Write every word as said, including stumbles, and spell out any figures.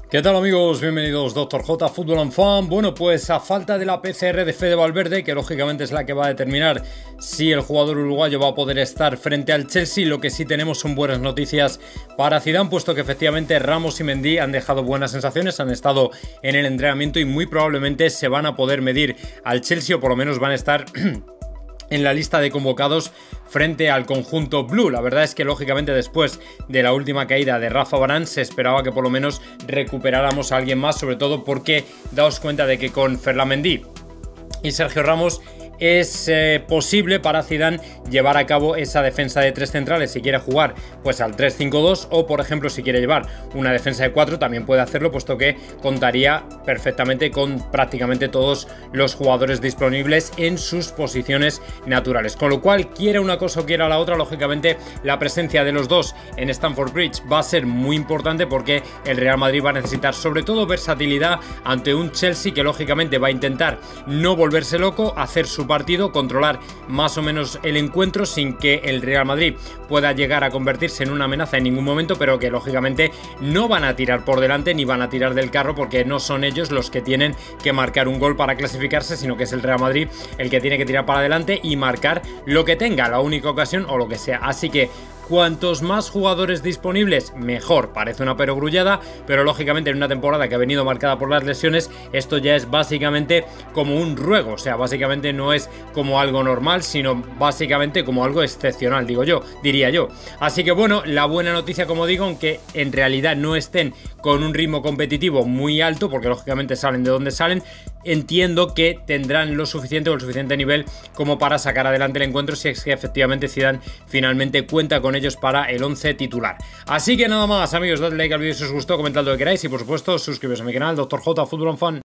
¿Qué tal amigos? Bienvenidos Doctor J Fútbol and Fan. Bueno, pues a falta de la P C R de Fede Valverde, que lógicamente es la que va a determinar si el jugador uruguayo va a poder estar frente al Chelsea, lo que sí tenemos son buenas noticias para Zidane, puesto que efectivamente Ramos y Mendy han dejado buenas sensaciones, han estado en el entrenamiento y muy probablemente se van a poder medir al Chelsea, o por lo menos van a estar en la lista de convocados frente al conjunto blue. La verdad es que lógicamente después de la última caída de Rafa Varane se esperaba que por lo menos recuperáramos a alguien más, sobre todo porque daos cuenta de que con Ferland Mendy y Sergio Ramos es eh, posible para Zidane llevar a cabo esa defensa de tres centrales si quiere jugar pues al tres cinco dos, o por ejemplo si quiere llevar una defensa de cuatro también puede hacerlo, puesto que contaría perfectamente con prácticamente todos los jugadores disponibles en sus posiciones naturales, con lo cual quiera una cosa o quiera la otra, lógicamente la presencia de los dos en Stamford Bridge va a ser muy importante, porque el Real Madrid va a necesitar sobre todo versatilidad ante un Chelsea que lógicamente va a intentar no volverse loco, hacer su partido, controlar más o menos el encuentro sin que el Real Madrid pueda llegar a convertirse en una amenaza en ningún momento, pero que lógicamente no van a tirar por delante ni van a tirar del carro, porque no son ellos los que tienen que marcar un gol para clasificarse, sino que es el Real Madrid el que tiene que tirar para adelante y marcar lo que tenga, la única ocasión o lo que sea. Así que cuantos más jugadores disponibles, mejor. Parece una perogrullada, pero lógicamente en una temporada que ha venido marcada por las lesiones, esto ya es básicamente como un ruego. O sea, básicamente no es como algo normal, sino básicamente como algo excepcional, digo yo, diría yo. Así que bueno, la buena noticia, como digo, aunque en realidad no estén con un ritmo competitivo muy alto, porque lógicamente salen de donde salen, entiendo que tendrán lo suficiente o el suficiente nivel como para sacar adelante el encuentro, si es que efectivamente Zidane finalmente cuenta con ellos para el once titular. Así que nada más amigos, dadle like al vídeo si os gustó, comentad lo que queráis y por supuesto suscribiros a mi canal Doctor J Fútbol and Fan.